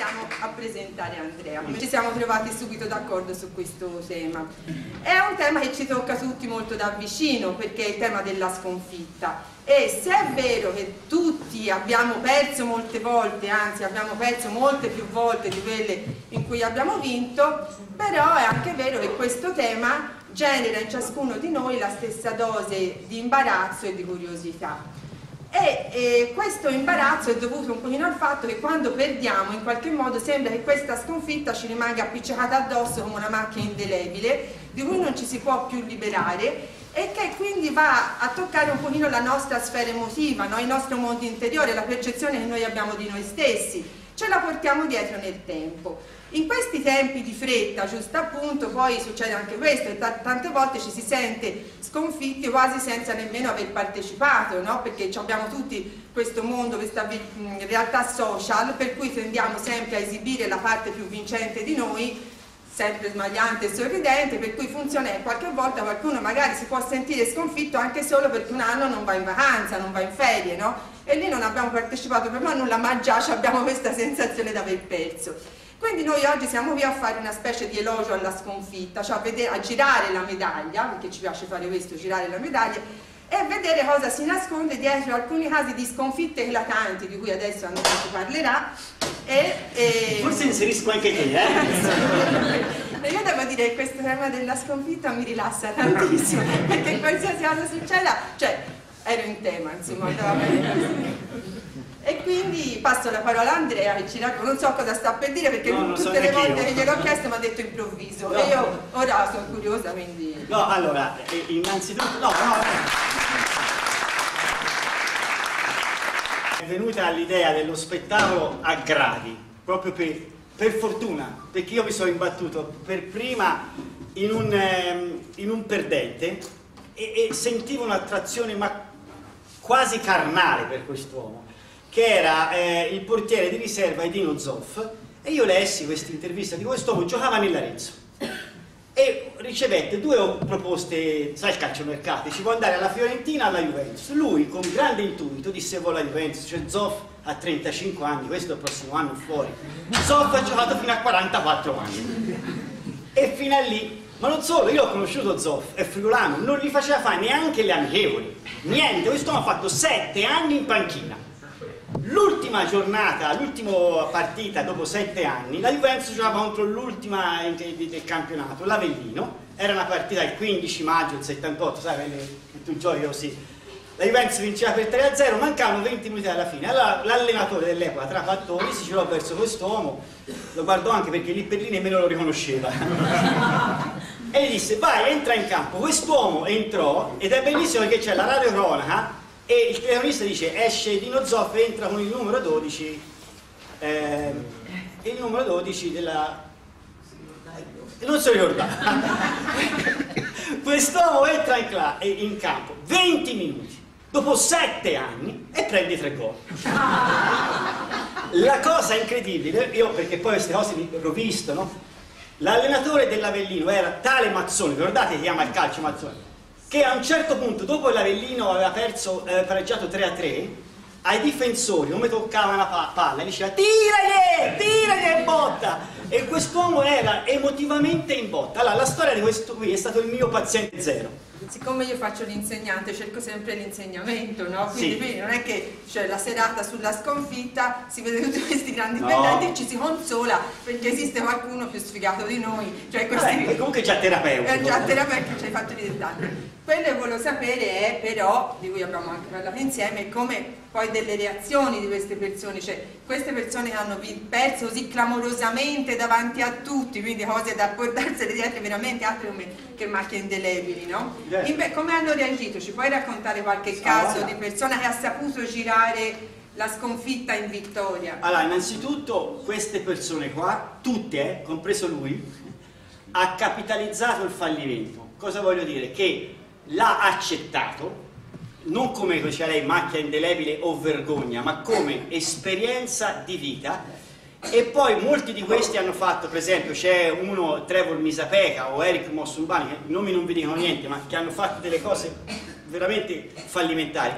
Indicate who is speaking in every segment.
Speaker 1: andiamo a presentare Andrea. Ci siamo trovati subito d'accordo su questo tema. È un tema che ci tocca tutti molto da vicino, perché è il tema della sconfitta. E se è vero che tutti abbiamo perso molte volte, anzi abbiamo perso molte più volte di quelle in cui abbiamo vinto, però è anche vero che questo tema genera in ciascuno di noi la stessa dose di imbarazzo e di curiosità. E questo imbarazzo è dovuto un pochino al fatto che quando perdiamo in qualche modo sembra che questa sconfitta ci rimanga appiccicata addosso come una macchia indelebile di cui non ci si può più liberare e che quindi va a toccare un pochino la nostra sfera emotiva, no? Il nostro mondo interiore, la percezione che noi abbiamo di noi stessi, ce la portiamo dietro nel tempo. In questi tempi di fretta, giusto appunto, poi succede anche questo, e tante volte ci si sente sconfitti quasi senza nemmeno aver partecipato, no? Perché abbiamo tutti questo mondo, questa realtà social, per cui tendiamo sempre a esibire la parte più vincente di noi, sempre smagliante e sorridente, per cui funziona. Qualche volta qualcuno magari si può sentire sconfitto anche solo perché un anno non va in vacanza, non va in ferie, no? E lì non abbiamo partecipato per nulla, ma già abbiamo questa sensazione di aver perso. Quindi noi oggi siamo qui a fare una specie di elogio alla sconfitta, cioè a girare la medaglia, perché ci piace fare questo, girare la medaglia, e vedere cosa si nasconde dietro alcuni casi di sconfitte eclatanti, di cui adesso Andrea ci parlerà.
Speaker 2: Forse inserisco anche te,
Speaker 1: Io devo dire che questo tema della sconfitta mi rilassa tantissimo, perché qualsiasi cosa succeda, cioè, ero in tema, insomma, andava bene così. E quindi passo la parola a Andrea che ci racconta, non so cosa sta per dire perché tutte le volte che gliel'ho chiesto mi ha detto improvviso, e io ora sono curiosa, quindi...
Speaker 2: No, allora, innanzitutto, è venuta l'idea dello spettacolo a gradi, proprio per fortuna, perché io mi sono imbattuto per prima in un perdente e sentivo un'attrazione ma quasi carnale per quest'uomo, che era il portiere di riserva Edino Zoff, e io lessi questa intervista di quest'uomo, giocava nell'Arezzo e ricevette due proposte, sai il calciomercato, ci può andare alla Fiorentina o alla Juventus. Lui con grande intuito disse vola Juventus, cioè Zoff ha 35 anni, questo il prossimo anno è fuori. Zoff ha giocato fino a 44 anni e fino a lì, ma non solo, io ho conosciuto Zoff, è friulano, non gli faceva fare neanche le amichevoli, niente, quest'uomo ha fatto 7 anni in panchina. L'ultima giornata, l'ultima partita dopo 7 anni, la Juventus giocava contro l'ultima del campionato, l'Avellino, era una partita il 15 maggio del 78, sai, che tu giochi così. La Juventus vinceva per 3-0, mancavano 20 minuti alla fine. Allora l'allenatore dell'epoca, Trapattoni, si girò verso quest'uomo, lo guardò anche perché lì per lì nemmeno lo riconosceva, e gli disse vai, entra in campo. Quest'uomo entrò, ed è bellissimo perché c'è la radiocronaca, e il telecronista dice esce Dino Zoff e entra con il numero 12 della... non si ricordava. Quest'uomo entra in campo 20 minuti dopo 7 anni e prende 3 gol. La cosa incredibile, io perché poi queste cose l'ho visto, no? L'allenatore dell'Avellino era tale Mazzoni, ricordate che chiama il calcio Mazzoni, che a un certo punto, dopo l'Avellino aveva pareggiato 3-3, ai difensori, come toccava una palla, diceva tiragli e botta, e quest'uomo era emotivamente in botta. Allora la storia di questo qui è stato il mio paziente zero.
Speaker 1: Siccome io faccio l'insegnante, cerco sempre l'insegnamento, no? Quindi
Speaker 2: Sì.
Speaker 1: non è che c'è la serata sulla sconfitta, si vede tutti questi grandi perdenti e ci si consola perché esiste qualcuno più sfigato di noi. Cioè questi...
Speaker 2: comunque già terapeutico.
Speaker 1: È già terapeutico, ci hai fatto di dettagli. Quello che volevo sapere è però, di cui abbiamo anche parlato insieme, come poi delle reazioni di queste persone, cioè queste persone che hanno perso così clamorosamente davanti a tutti, quindi cose da portarsene dietro veramente altre che macchie indelebili, no? Come hanno reagito? Ci puoi raccontare qualche caso di persona che ha saputo girare la sconfitta in vittoria?
Speaker 2: Allora, innanzitutto queste persone qua, tutte, compreso lui, ha capitalizzato il fallimento. Cosa voglio dire? Che l'ha accettato, non come diceva lei macchia indelebile o vergogna, ma come esperienza di vita. E poi molti di questi hanno fatto, per esempio c'è uno, Trevor Misapeca o Eric Mossumbani, che i nomi non vi dicono niente, ma che hanno fatto delle cose veramente fallimentari.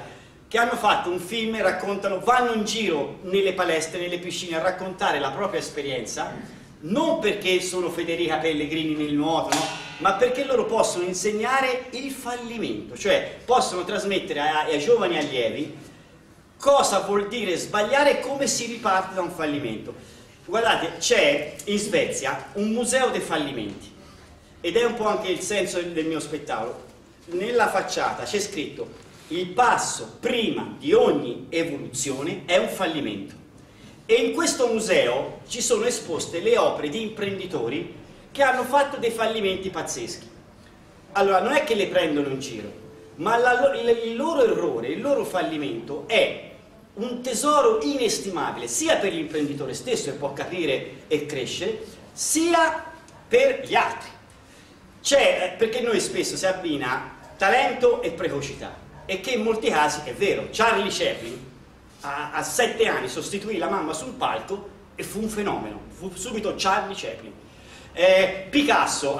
Speaker 2: che hanno fatto un film e raccontano, vanno in giro nelle palestre, nelle piscine a raccontare la propria esperienza, non perché sono Federica Pellegrini nel nuoto, no? Ma perché loro possono insegnare il fallimento, cioè possono trasmettere ai giovani allievi cosa vuol dire sbagliare e come si riparte da un fallimento. Guardate, c'è in Svezia un museo dei fallimenti ed è un po' anche il senso del mio spettacolo. Nella facciata c'è scritto: il passo prima di ogni evoluzione è un fallimento. E in questo museo ci sono esposte le opere di imprenditori che hanno fatto dei fallimenti pazzeschi. Allora, non è che le prendono in giro, ma il loro errore, il loro fallimento è un tesoro inestimabile, sia per l'imprenditore stesso che può capire e crescere, sia per gli altri. Perché noi spesso si abbina talento e precocità, e che in molti casi è vero. Charlie Chaplin a 7 anni sostituì la mamma sul palco e fu un fenomeno, fu subito Charlie Chaplin. Picasso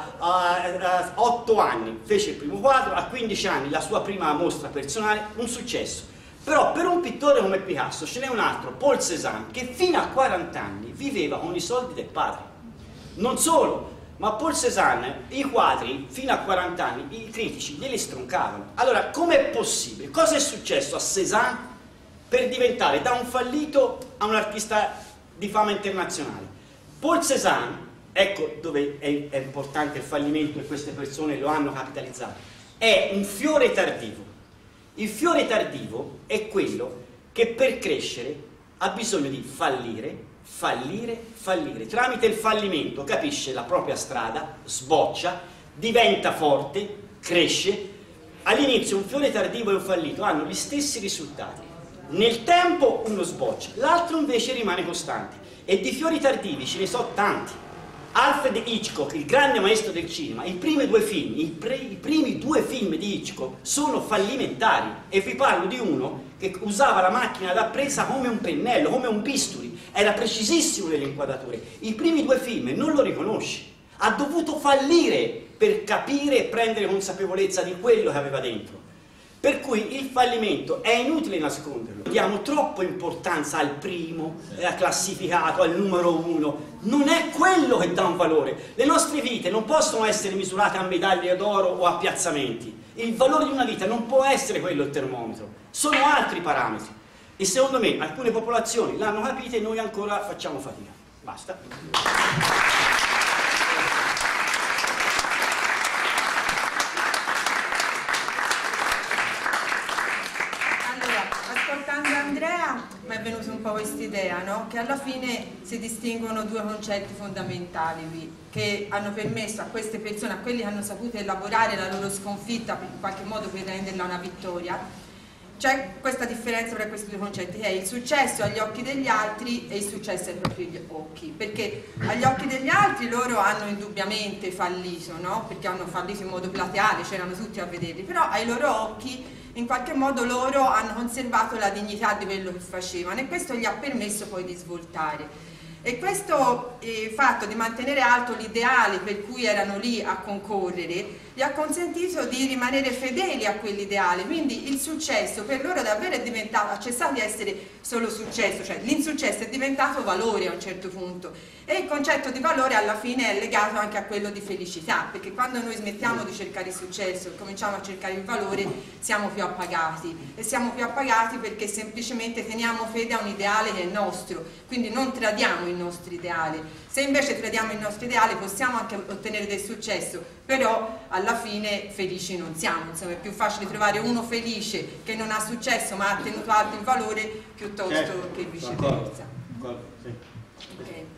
Speaker 2: a 8 anni fece il primo quadro, a 15 anni la sua prima mostra personale, un successo. Però per un pittore come Picasso ce n'è un altro, Paul Cézanne, che fino a 40 anni viveva con i soldi del padre. Non solo, ma Paul Cézanne i quadri fino a 40 anni i critici glieli stroncavano. Allora, com'è possibile? Cosa è successo a Cézanne per diventare da un fallito a un artista di fama internazionale? Paul Cézanne, ecco dove è importante il fallimento e queste persone lo hanno capitalizzato, è un fiore tardivo. Il fiore tardivo è quello che per crescere ha bisogno di fallire, fallire, fallire. Tramite il fallimento capisce la propria strada, sboccia, diventa forte, cresce. All'inizio un fiore tardivo e un fallito hanno gli stessi risultati. Nel tempo uno sboccia, l'altro invece rimane costante. E di fiori tardivi ce ne sono tanti. Alfred Hitchcock, il grande maestro del cinema, i primi due film di Hitchcock sono fallimentari, e vi parlo di uno che usava la macchina da presa come un pennello, come un bisturi, era precisissimo nelle inquadrature. I primi 2 film non lo riconosce, ha dovuto fallire per capire e prendere consapevolezza di quello che aveva dentro. Per cui il fallimento è inutile nasconderlo, diamo troppa importanza al primo, classificato, al numero 1, non è quello che dà un valore. Le nostre vite non possono essere misurate a medaglie d'oro o a piazzamenti, il valore di una vita non può essere quello il termometro, sono altri parametri e secondo me alcune popolazioni l'hanno capito e noi ancora facciamo fatica. Basta.
Speaker 1: Mi è venuta un po' questa idea, no? Che alla fine si distinguono 2 concetti fondamentali qui, che hanno permesso a queste persone, a quelli che hanno saputo elaborare la loro sconfitta in qualche modo per renderla una vittoria. C'è questa differenza tra questi 2 concetti, che è il successo agli occhi degli altri e il successo ai propri occhi, perché agli occhi degli altri loro hanno indubbiamente fallito, no? Perché hanno fallito in modo plateale, c'erano tutti a vederli, però ai loro occhi in qualche modo loro hanno conservato la dignità di quello che facevano e questo gli ha permesso poi di svoltare. E questo fatto di mantenere alto l'ideale per cui erano lì a concorrere gli ha consentito di rimanere fedeli a quell'ideale, quindi il successo per loro davvero è diventato, ha cessato di essere solo successo, cioè l'insuccesso è diventato valore a un certo punto e il concetto di valore alla fine è legato anche a quello di felicità, perché quando noi smettiamo di cercare il successo e cominciamo a cercare il valore siamo più appagati e siamo più appagati perché semplicemente teniamo fede a un ideale che è nostro, quindi non tradiamo il nostro ideale. Se invece tradiamo il nostro ideale possiamo anche ottenere del successo, però alla fine felici non siamo, insomma è più facile trovare uno felice che non ha successo ma ha tenuto alto il valore piuttosto che viceversa.
Speaker 2: Sì.
Speaker 1: Okay.